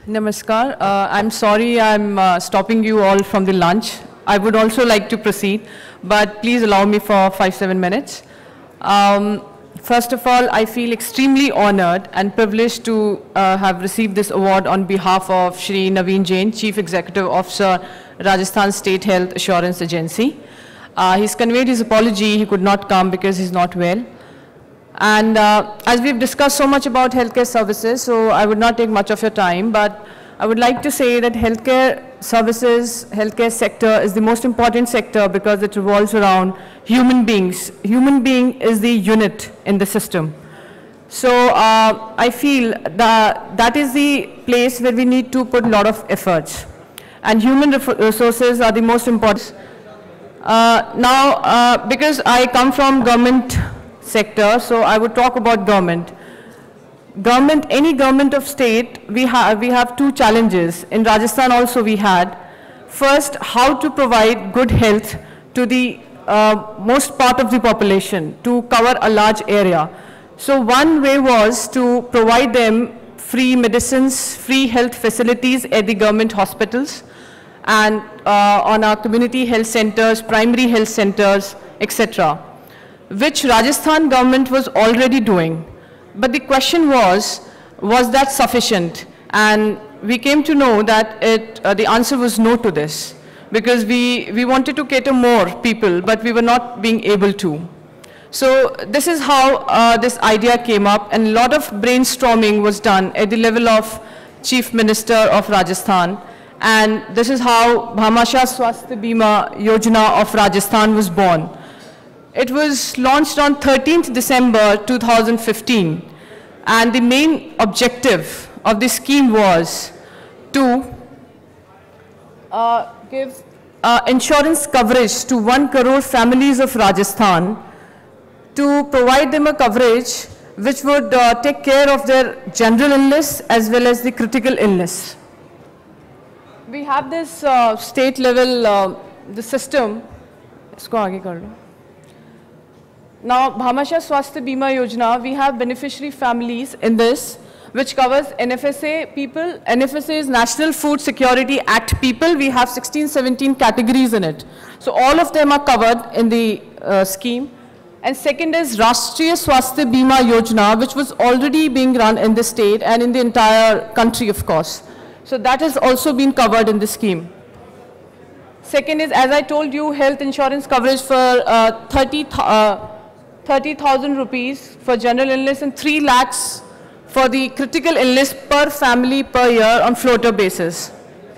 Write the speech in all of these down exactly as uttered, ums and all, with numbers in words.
Namaskar. Uh, I'm sorry I'm uh, stopping you all from the lunch. I would also like to proceed, but please allow me for five, seven minutes. Um, first of all, I feel extremely honored and privileged to uh, have received this award on behalf of Shri Naveen Jain, Chief Executive Officer, Rajasthan State Health Assurance Agency. Uh, he's conveyed his apology. He could not come because he's not well. And uh, as we've discussed so much about healthcare services, so I would not take much of your time, but I would like to say that healthcare services, healthcare sector is the most important sector because it revolves around human beings. Human being is the unit in the system. So uh, I feel that that is the place where we need to put a lot of efforts. And human resources are the most important. Uh, now, uh, because I come from government sector, so I would talk about government. Government, any government of state, we have, we have two challenges. In Rajasthan also we had. First, how to provide good health to the uh, most part of the population, to cover a large area. So one way was to provide them free medicines, free health facilities at the government hospitals and uh, on our community health centers, primary health centers, et cetera, which Rajasthan government was already doing. But the question was, was that sufficient? And we came to know that it, uh, the answer was no to this, because we, we wanted to cater more people, but we were not being able to. So this is how uh, this idea came up, and a lot of brainstorming was done at the level of Chief Minister of Rajasthan. And this is how Bhamasha Swasthya Bima Yojana of Rajasthan was born. It was launched on thirteenth December two thousand fifteen, and the main objective of this scheme was to uh, give uh, insurance coverage to one crore families of Rajasthan, to provide them a coverage which would uh, take care of their general illness as well as the critical illness. We have this uh, state level, uh, the system. Isko aage kar lo. Now, Bhamasha Swasthya Bima Yojana, we have beneficiary families in this, which covers N F S A people. N F S A is National Food Security Act people. We have sixteen, seventeen categories in it. So all of them are covered in the uh, scheme. And second is Rashtriya Swasthya Bima Yojana, which was already being run in the state and in the entire country, of course. So that has also been covered in the scheme. Second is, as I told you, health insurance coverage for uh, thirty thousand rupees for general illness and three lakhs for the critical illness per family per year on floater basis.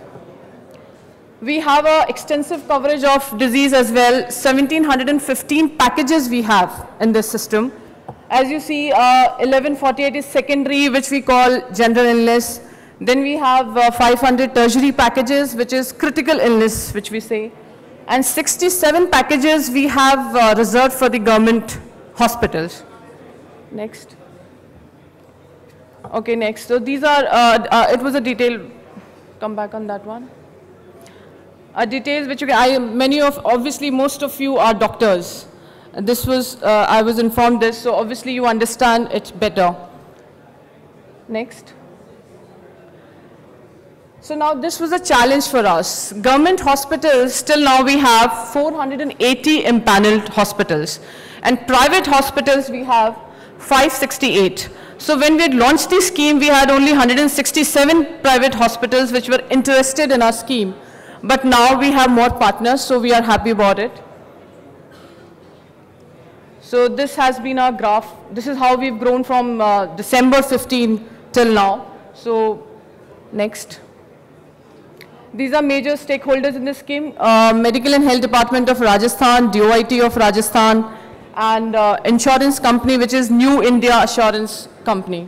We have a extensive coverage of disease as well. one thousand seven hundred fifteen packages we have in this system. As you see, uh, eleven forty-eight is secondary, which we call general illness. Then we have uh, five hundred tertiary packages, which is critical illness, which we say. And sixty-seven packages we have uh, reserved for the government hospitals. Next. Okay, next. So these are, uh, uh, it was a detail, come back on that one. Uh, details which you can, I, many of, obviously most of you are doctors. And this was, uh, I was informed this, so obviously you understand it better. Next. So now this was a challenge for us. Government hospitals, still now we have four hundred eighty empaneled hospitals. And private hospitals we have five hundred sixty-eight. So when we had launched the scheme, we had only one hundred sixty-seven private hospitals which were interested in our scheme. But now we have more partners, so we are happy about it. So this has been our graph. This is how we've grown from uh, December fifteenth till now. So next. These are major stakeholders in this scheme. Uh, Medical and Health Department of Rajasthan, D O I T of Rajasthan, and uh, insurance company, which is New India Assurance Company.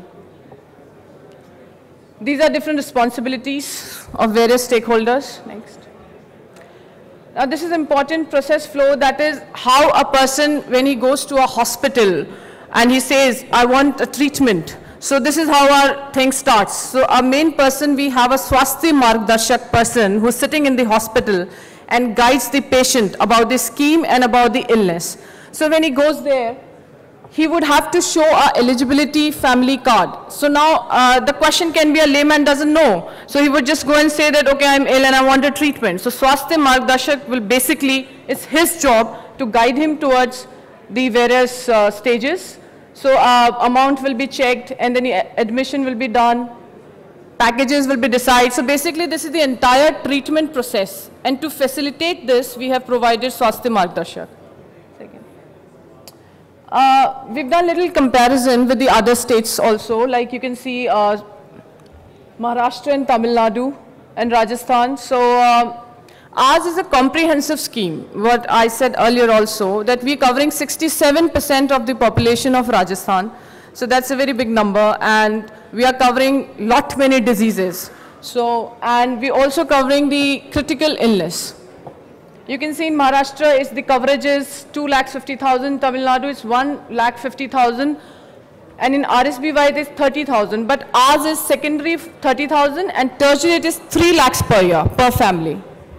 These are different responsibilities of various stakeholders. Next. Now this is important process flow, that is how a person, when he goes to a hospital and he says, I want a treatment. So this is how our thing starts. So our main person, we have a Swasthya Margdarshak person who's sitting in the hospital and guides the patient about the scheme and about the illness. So when he goes there, he would have to show a eligibility family card. So now uh, the question can be a layman doesn't know. So he would just go and say that, okay, I'm ill and I want a treatment. So Swasthya Margdarshak will basically, it's his job to guide him towards the various uh, stages. So uh, amount will be checked and then admission will be done. Packages will be decided. So basically this is the entire treatment process. And to facilitate this, we have provided Swasthya Margdarshak. Uh, we've done a little comparison with the other states also. Like you can see uh, Maharashtra and Tamil Nadu and Rajasthan. So uh, ours is a comprehensive scheme. What I said earlier also, that we're covering sixty-seven percent of the population of Rajasthan. So that's a very big number, and we are covering lot many diseases. So, and we're also covering the critical illness. You can see in Maharashtra is the coverage is two lakh fifty thousand, Tamil Nadu is one lakh fifty thousand, and in R S B Y it is thirty thousand. But ours is secondary thirty thousand and tertiary it is three lakhs per year, per family.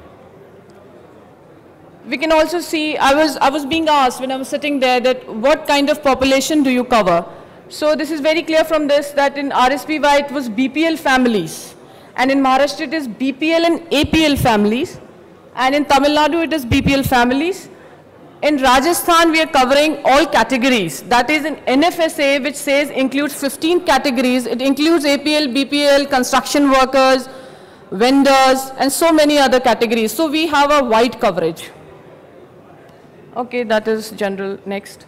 We can also see, I was, I was being asked when I was sitting there that what kind of population do you cover? So this is very clear from this that in R S B Y it was B P L families, and in Maharashtra it is B P L and A P L families. And in Tamil Nadu, it is B P L families. In Rajasthan, we are covering all categories. That is in N F S A, which says includes fifteen categories. It includes A P L, B P L, construction workers, vendors, and so many other categories. So we have a wide coverage. Okay, that is general. Next.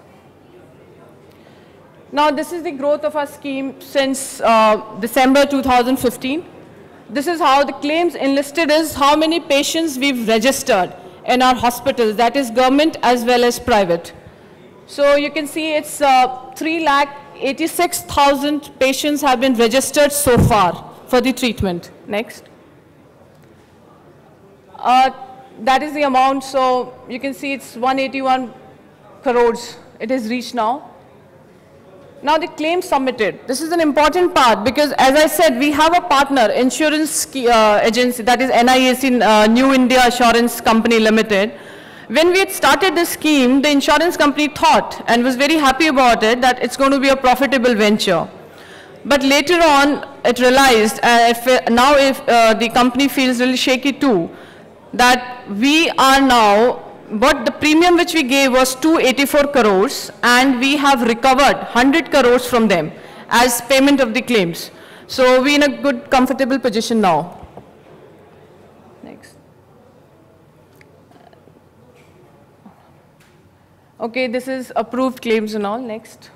Now, this is the growth of our scheme since uh, December two thousand fifteen. This is how the claims enlisted is how many patients we've registered in our hospitals, that is government as well as private. So you can see it's uh, three lakh eighty-six thousand patients have been registered so far for the treatment. Next. Uh, that is the amount, so you can see it's one hundred eighty-one crores. It is reached now. Now the claim submitted. This is an important part because, as I said, we have a partner, insurance uh, agency, that is N I A C, uh, New India Assurance Company Limited. When we had started this scheme, the insurance company thought and was very happy about it that it's going to be a profitable venture. But later on, it realized, uh, if, now if uh, the company feels really shaky too, that we are now, but the premium which we gave was two hundred eighty-four crores, and we have recovered one hundred crores from them as payment of the claims. So we're in a good, comfortable position now. Next. Okay, this is approved claims and all. Next.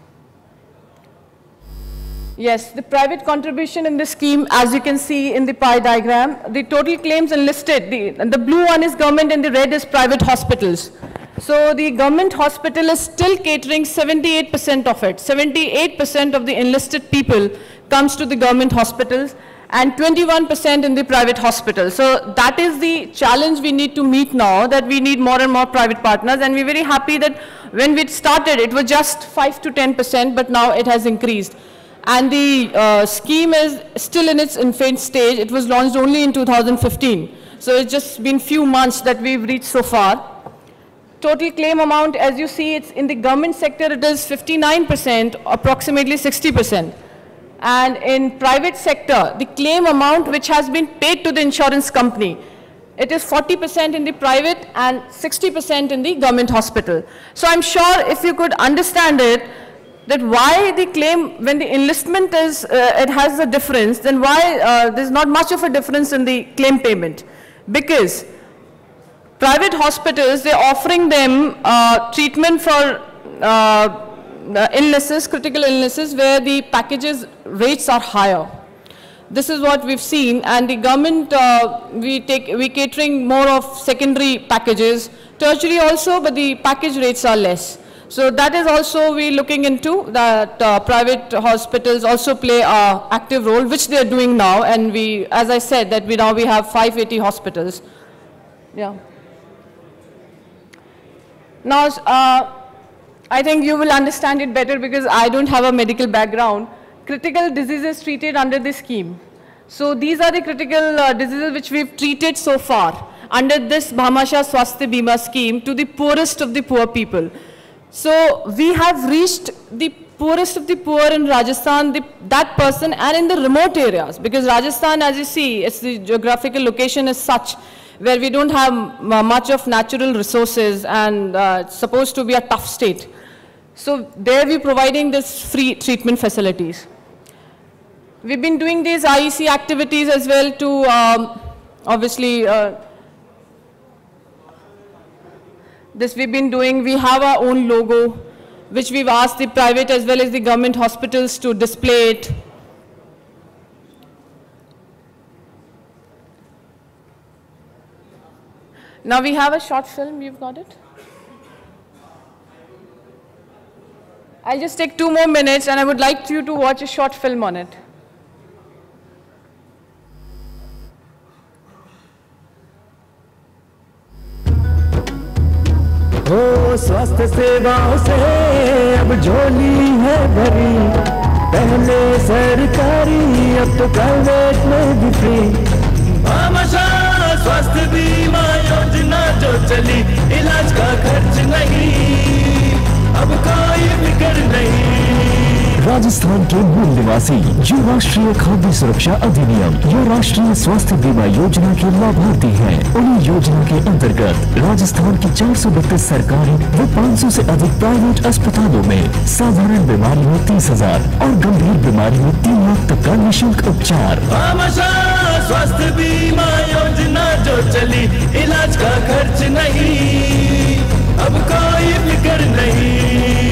Yes, the private contribution in this scheme, as you can see in the pie diagram, the total claims enlisted, the, the blue one is government and the red is private hospitals. So the government hospital is still catering seventy-eight percent of it. seventy-eight percent of the enlisted people comes to the government hospitals and twenty-one percent in the private hospitals. So that is the challenge we need to meet now, that we need more and more private partners, and we're very happy that when we started it was just five to ten percent, but now it has increased. And the uh, scheme is still in its infant stage. It was launched only in two thousand fifteen. So it's just been few months that we've reached so far. Total claim amount, as you see, it's in the government sector, it is fifty-nine percent, approximately sixty percent. And in private sector, the claim amount which has been paid to the insurance company, it is forty percent in the private and sixty percent in the government hospital. So I'm sure if you could understand it, that why the claim, when the enlistment is, uh, it has a difference, then why uh, there's not much of a difference in the claim payment. Because private hospitals, they're offering them uh, treatment for uh, illnesses, critical illnesses, where the packages rates are higher. This is what we've seen, and the government, uh, we take, we catering more of secondary packages, tertiary also, but the package rates are less. So that is also we looking into, that uh, private hospitals also play an active role, which they are doing now. And we, as I said, that we now we have five hundred eighty hospitals. Yeah. Now, uh, I think you will understand it better because I don't have a medical background. Critical diseases treated under this scheme. So these are the critical uh, diseases which we've treated so far under this Bhamashah Swasthya Bima scheme to the poorest of the poor people. So we have reached the poorest of the poor in Rajasthan, the, that person, and in the remote areas, because Rajasthan, as you see, it's the geographical location is such where we don't have much of natural resources, and uh, it's supposed to be a tough state. So there we're providing this free treatment facilities. We've been doing these I E C activities as well to um, obviously uh, this we've been doing. We have our own logo, which we've asked the private as well as the government hospitals to display it. Now we have a short film, you've got it? I'll just take two more minutes and I would like you to watch a short film on it. ओ स्वास्थ्य सेवाओं से अब झोली है भरी, पहले सरकारी अब तो प्राइवेट में भी फ्री। भामाशाह स्वास्थ्य बीमा योजना जो चली, इलाज का खर्च नहीं, अब कोई फिक्र नहीं। राजस्थान के मूल निवासी जो राष्ट्रीय खाद्य सुरक्षा अधिनियम या राष्ट्रीय स्वास्थ्य बीमा योजना के लाभार्थी हैं, उन्हीं योजना के अंतर्गत राजस्थान की चार सौ बत्तीस सरकारी व पाँच सौ से अधिक प्राइवेट अस्पतालों में साधारण बीमारी में तीस हजार और गंभीर बीमारी में तीन लाख तक का निःशुल्क उपचार। स्वास्थ्य बीमा योजना जो चली, इलाज का खर्च नहीं, अब कोई फिक्र नहीं।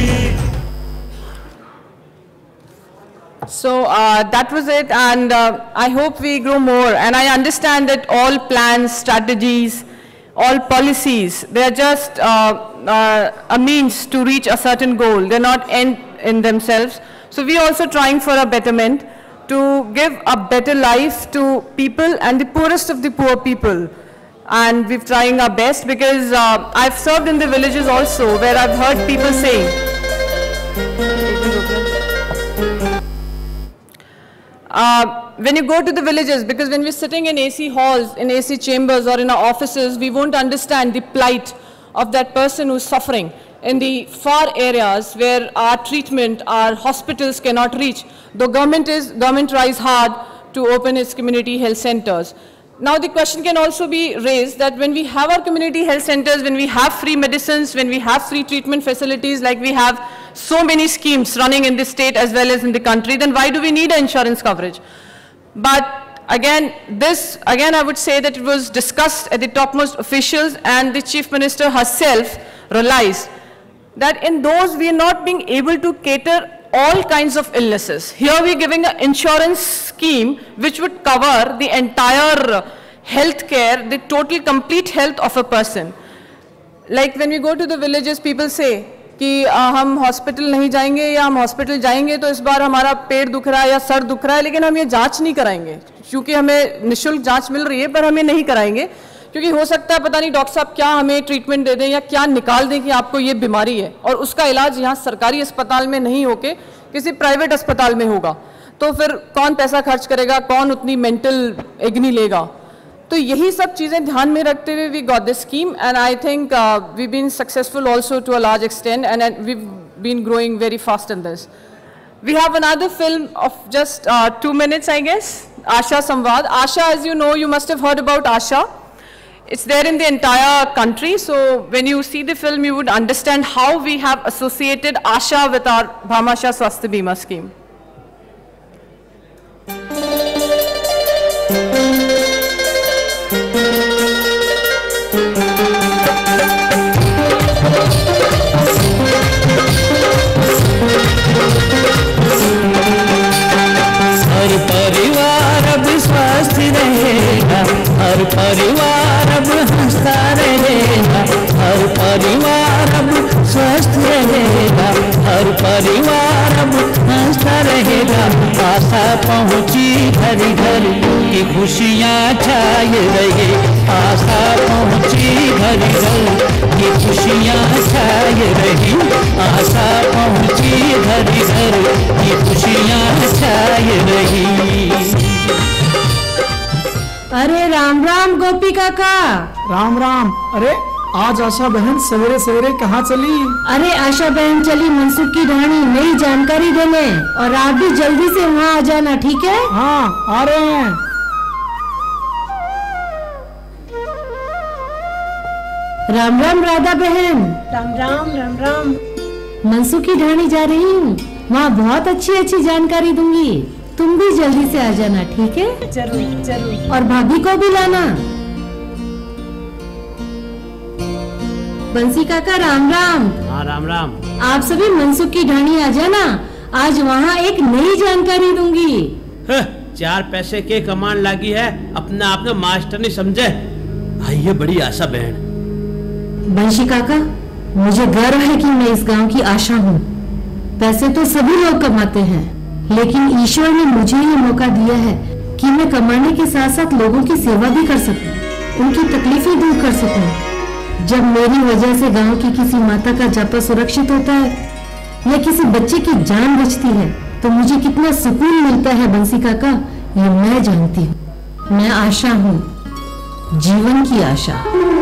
So uh, that was it, and uh, I hope we grow more. And I understand that all plans, strategies, all policies, they are just uh, uh, a means to reach a certain goal. They're not end in themselves. So we are also trying for a betterment, to give a better life to people and the poorest of the poor people. And we're trying our best, because uh, I've served in the villages also, where I've heard people saying, Uh, when you go to the villages, because when we're sitting in A C halls, in A C chambers or in our offices, we won't understand the plight of that person who's suffering in the far areas where our treatment, our hospitals cannot reach. The government, is, government tries hard to open its community health centers. Now the question can also be raised that when we have our community health centers, when we have free medicines, when we have free treatment facilities, like we have so many schemes running in the state as well as in the country, then why do we need an insurance coverage? But again, this, again I would say that it was discussed at the topmost officials, and the Chief Minister herself realized that in those we are not being able to cater all kinds of illnesses. Here we are giving an insurance scheme which would cover the entire health care, the total complete health of a person. Like when we go to the villages, people say कि हम hospital नहीं जाएंगे, या हम hospital जाएंगे तो इस बार हमारा पेट दुख रहा है या सर दुख रहा है, लेकिन हम ये जांच नहीं कराएंगे, क्योंकि हमें निःशुल्क जांच मिल रही है, पर हमें नहीं कराएंगे क्योंकि हो सकता है पता नहीं डॉक्टर साहब क्या हमें ट्रीटमेंट दे दें या क्या निकाल दें कि आपको ये बीमारी है, और उसका इलाज यहाँ सरकारी अस्पताल में नहीं होके किसी प्राइवेट अस्पताल में होगा, तो फिर कौन पैसा खर्च करेगा, कौन उतनी मेंटल एग्नी लेगा। तो यही सब चीज़ें ध्यान में रखते हुए we got this scheme, and I think we been successful also to a large extent, and we been growing very fast in this. We have another film of just uh, two minutes, I guess, Asha Samvad. Asha, as you know, you must have heard about Asha. It's there in the entire country, so when you see the film, you would understand how we have associated Asha with our Bhamasha Swasthya Bima scheme. हर परिवार अब स्वस्थ रहेगा, हर परिवार अब हंसता रहेगा, हर परिवार अब स्वस्थ रहेगा, हर परिवार अब हंसता रहेगा। आशा पहुँची घर घर की खुशियाँ छाए रहे, आशा पहुँची घर घर की खुशियाँ छाए रही, आशा पहुँची घर घर की खुशियाँ छाए रही। अरे राम राम गोपी काका। राम राम। अरे आज आशा बहन सवेरे सवेरे कहाँ चली? अरे आशा बहन चली मनसुख की ढाणी नई जानकारी देने, और आप भी जल्दी से वहाँ आ जाना, ठीक है? हाँ आ रहे हैं। राम राम राधा बहन। राम राम राम राम। मनसुख की ढाणी जा रही हूँ, वहाँ बहुत अच्छी अच्छी जानकारी दूंगी, तुम भी जल्दी से आ जाना, ठीक है? जरूर जरूर। और भाभी को भी लाना। बंसी काका राम राम। हाँ राम राम। आप सभी मनसुख की ढाणी आ जाना, आज वहाँ एक नई जानकारी दूंगी। चार पैसे के कमान लगी है, अपने आप में मास्टर नहीं समझे। भाई ये बड़ी आशा बहन। बंशी काका, मुझे गर्व है कि मैं इस गांव की आशा हूँ। पैसे तो सभी लोग कमाते हैं, लेकिन ईश्वर ने मुझे ये मौका दिया है कि मैं कमाने के साथ साथ लोगों की सेवा भी कर सकूं, उनकी तकलीफें दूर कर सकूं। जब मेरी वजह से गांव की किसी माता का जापा सुरक्षित होता है या किसी बच्चे की जान बचती है, तो मुझे कितना सुकून मिलता है बंसी काका, ये मैं जानती हूँ। मैं आशा हूँ, जीवन की आशा।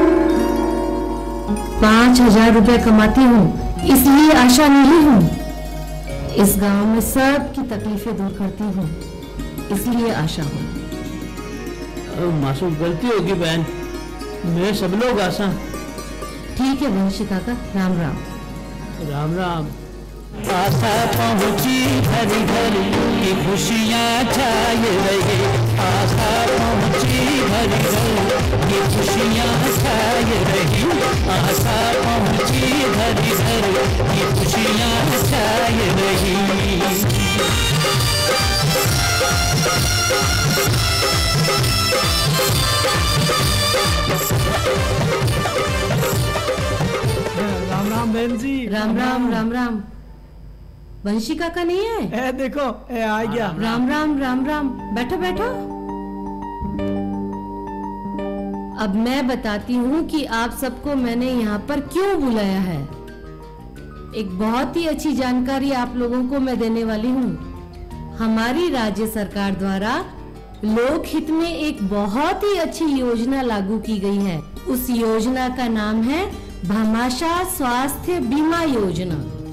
पांच हजार रुपए कमाती हूँ, इसलिए आशा नहीं हूँ। इस गांव में सबकी तकलीफें दूर करती हूँ, इसलिए आशा हूँ। मासूम गलती होगी बहन, मैं सब लोग आशा। ठीक है वंशी काका, राम राम। राम राम। आशा पहुंची घर घर की खुशियाँ छाए रहे, आशा पहुंची घर घर की खुशियाँ छाए रही, आशा पहुंची घर घर की खुशियाँ छाए रही। राम राम बहन जी। राम राम राम राम। वंशी काका नहीं है? ए देखो, ए आ गया। राम राम राम राम। बैठो बैठो। अब मैं बताती हूँ कि आप सबको मैंने यहाँ पर क्यों बुलाया है। एक बहुत ही अच्छी जानकारी आप लोगों को मैं देने वाली हूँ। हमारी राज्य सरकार द्वारा लोक हित में एक बहुत ही अच्छी योजना लागू की गई है। उस योजना का नाम है भामाशाह स्वास्थ्य बीमा योजना।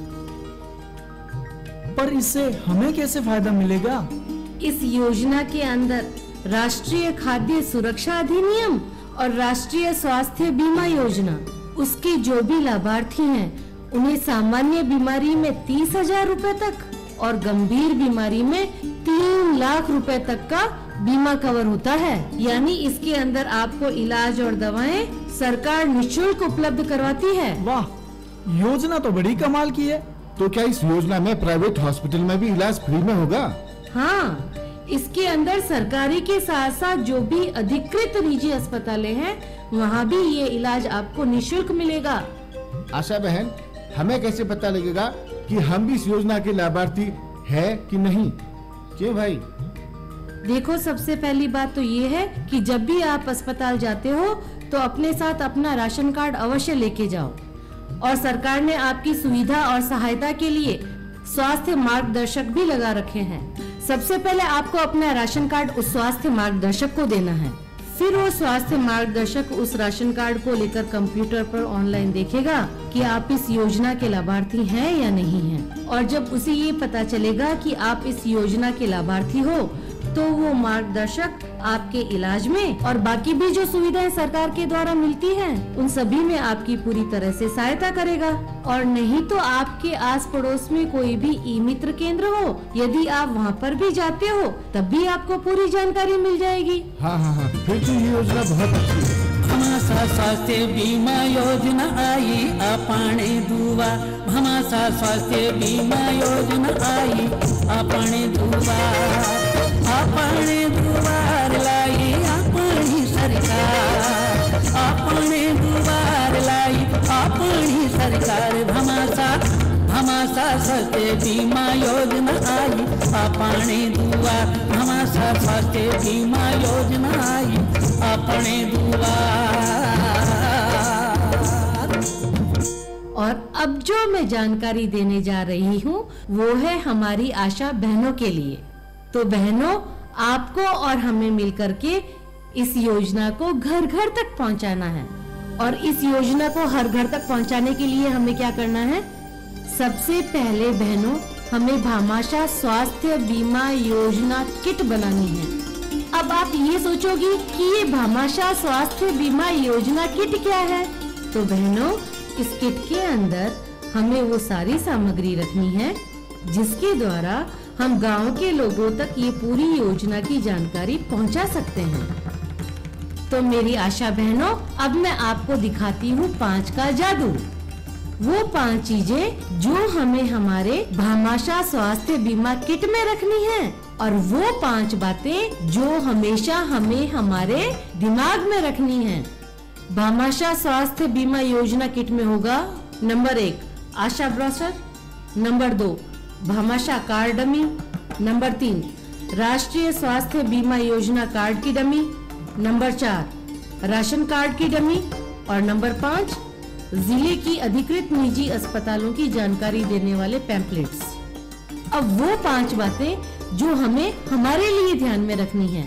पर इससे हमें कैसे फायदा मिलेगा? इस योजना के अंदर राष्ट्रीय खाद्य सुरक्षा अधिनियम और राष्ट्रीय स्वास्थ्य बीमा योजना, उसके जो भी लाभार्थी हैं, उन्हें सामान्य बीमारी में तीस हजार रूपए तक और गंभीर बीमारी में तीन लाख रुपए तक का बीमा कवर होता है। यानी इसके अंदर आपको इलाज और दवाएं सरकार निःशुल्क उपलब्ध करवाती है। वाह, योजना तो बड़ी कमाल की है। तो क्या इस योजना में प्राइवेट हॉस्पिटल में भी इलाज फ्री में होगा? हाँ, इसके अंदर सरकारी के साथ साथ जो भी अधिकृत निजी अस्पताल हैं, वहाँ भी ये इलाज आपको निःशुल्क मिलेगा। आशा बहन, हमें कैसे पता लगेगा कि हम भी इस योजना के लाभार्थी है कि नहीं? क्यों भाई? देखो, सबसे पहली बात तो ये है कि जब भी आप अस्पताल जाते हो तो अपने साथ अपना राशन कार्ड अवश्य लेके जाओ। और सरकार ने आपकी सुविधा और सहायता के लिए स्वास्थ्य मार्गदर्शक भी लगा रखे हैं। सबसे पहले आपको अपना राशन कार्ड उस स्वास्थ्य मार्गदर्शक को देना है। फिर वो स्वास्थ्य मार्गदर्शक उस राशन कार्ड को लेकर कंप्यूटर पर ऑनलाइन देखेगा कि आप इस योजना के लाभार्थी हैं या नहीं हैं। और जब उसे ये पता चलेगा कि आप इस योजना के लाभार्थी हो, तो वो मार्गदर्शक आपके इलाज में और बाकी भी जो सुविधाएं सरकार के द्वारा मिलती हैं, उन सभी में आपकी पूरी तरह से सहायता करेगा। और नहीं तो आपके आस पड़ोस में कोई भी ई मित्र केंद्र हो, यदि आप वहाँ पर भी जाते हो, तब भी आपको पूरी जानकारी मिल जाएगी। हाँ हाँ हाँ, फिर तो ये योजना बहुत अच्छी है। भामाशाह स्वास्थ्य बीमा योजना आई आपने दुआ, भामाशाह स्वास्थ्य बीमा योजना आई आपने दुआ, आपने दुआर लाई अपनी सरकार, अपने दुआर लाई अपनी सरकार। भामाशाह भामाशाह स्वास्थ्य बीमा योजना आई अपने दुआ, भामाशाह स्वास्थ्य बीमा योजना आई अपने दुआ। और अब जो मैं जानकारी देने जा रही हूँ, वो है हमारी आशा बहनों के लिए। तो बहनों, आपको और हमें मिलकर के इस योजना को घर घर तक पहुंचाना है। और इस योजना को हर घर तक पहुंचाने के लिए हमें क्या करना है? सबसे पहले बहनों, हमें भामाशाह स्वास्थ्य बीमा योजना किट बनानी है। अब आप ये सोचोगी कि ये भामाशाह स्वास्थ्य बीमा योजना किट क्या है? तो बहनों, इस किट के अंदर हमें वो सारी सामग्री रखनी है जिसके द्वारा हम गांव के लोगों तक ये पूरी योजना की जानकारी पहुंचा सकते हैं। तो मेरी आशा बहनों, अब मैं आपको दिखाती हूँ पांच का जादू। वो पांच चीजें जो हमें हमारे भामाशाह स्वास्थ्य बीमा किट में रखनी है, और वो पांच बातें जो हमेशा हमें हमारे दिमाग में रखनी है। भामाशाह स्वास्थ्य बीमा योजना किट में होगा नंबर एक, आशा ब्रोशर। नंबर दो, भामाशाह कार्ड डमी। नंबर तीन, राष्ट्रीय स्वास्थ्य बीमा योजना कार्ड की डमी। नंबर चार, राशन कार्ड की डमी। और नंबर पाँच, जिले की अधिकृत निजी अस्पतालों की जानकारी देने वाले पैम्पलेट्स। अब वो पांच बातें जो हमें हमारे लिए ध्यान में रखनी है।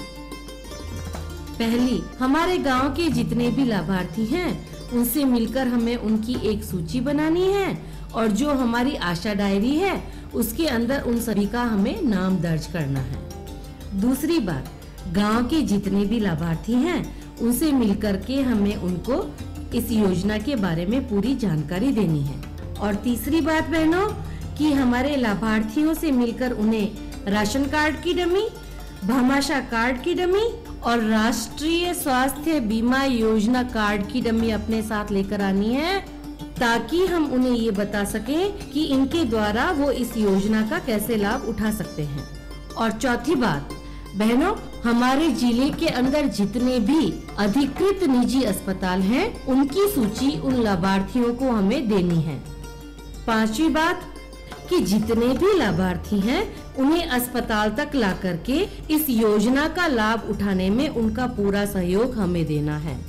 पहली, हमारे गांव के जितने भी लाभार्थी हैं उनसे मिलकर हमें उनकी एक सूची बनानी है, और जो हमारी आशा डायरी है उसके अंदर उन सभी का हमें नाम दर्ज करना है। दूसरी बात, गांव के जितने भी लाभार्थी हैं उनसे मिलकर के हमें उनको इस योजना के बारे में पूरी जानकारी देनी है। और तीसरी बात बहनों, कि हमारे लाभार्थियों से मिलकर उन्हें राशन कार्ड की डमी, भामाशाह कार्ड की डमी और राष्ट्रीय स्वास्थ्य बीमा योजना कार्ड की डमी अपने साथ लेकर आनी है, ताकि हम उन्हें ये बता सकें कि इनके द्वारा वो इस योजना का कैसे लाभ उठा सकते हैं। और चौथी बात बहनों, हमारे जिले के अंदर जितने भी अधिकृत निजी अस्पताल हैं उनकी सूची उन लाभार्थियों को हमें देनी है। पांचवी बात, कि जितने भी लाभार्थी हैं उन्हें अस्पताल तक ला करके इस योजना का लाभ उठाने में उनका पूरा सहयोग हमें देना है।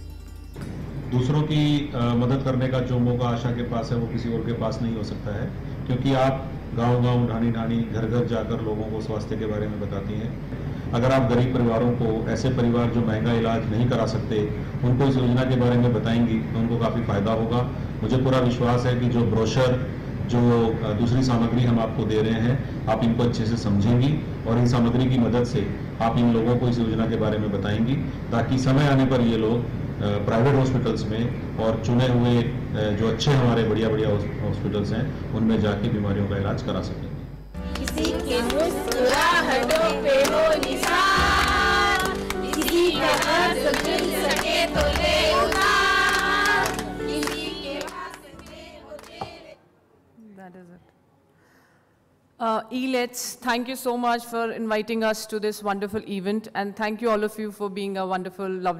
दूसरों की आ, मदद करने का जो मौका आशा के पास है वो किसी और के पास नहीं हो सकता है, क्योंकि आप गांव-गांव, ढाणी-ढाणी, घर-घर जाकर लोगों को स्वास्थ्य के बारे में बताती हैं। अगर आप गरीब परिवारों को, ऐसे परिवार जो महंगा इलाज नहीं करा सकते, उनको इस योजना के बारे में बताएंगी तो उनको काफ़ी फायदा होगा। मुझे पूरा विश्वास है कि जो ब्रोशर, जो दूसरी सामग्री हम आपको दे रहे हैं, आप इनको अच्छे से समझेंगी और इन सामग्री की मदद से आप इन लोगों को इस योजना के बारे में बताएंगी, ताकि समय आने पर ये लोग प्राइवेट हॉस्पिटल्स में और चुने हुए जो अच्छे हमारे बढ़िया बढ़िया हॉस्पिटल्स हैं उनमें जाके बीमारियों का इलाज करा सकेंगे। किसी के मुस्कुराहटों पे हो निशान, किसी का अर्थ मिल सके तो ले उतार, किसी के वास्ते हो तेरे। That is it. Uh, E-Let's, thank you so much for inviting us to this wonderful event, and thank you all of you for being a wonderful, lovely